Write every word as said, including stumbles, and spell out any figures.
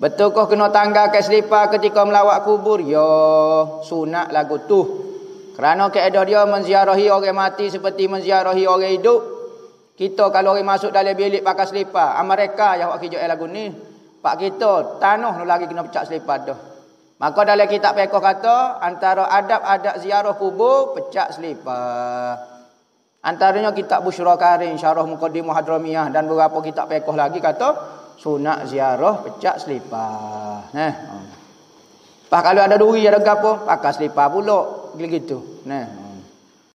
Betul kau kena tanggalkan selipar ketika melawat kubur? Ya, sunat lagu tu. Kerana kaedah dia menziarahi orang mati seperti menziarahi orang hidup. Kita kalau orang masuk dalam bilik pakai selipar, mereka yang buat kerja lagu ni. Pak kita tanah nu lagi kena pecah selipar dah. Maka dalam kitab fiqh kata antara adab-adab ziarah kubur pecah selipar. Antaranya kitab Busyra Karim, Syarah Muqaddimah Hadramiyah dan beberapa kitab fiqh lagi kata sunat ziarah pecah selipar. Nah. Pak kalau ada duri ada gapo, pakai selipar pula gitu. Nah.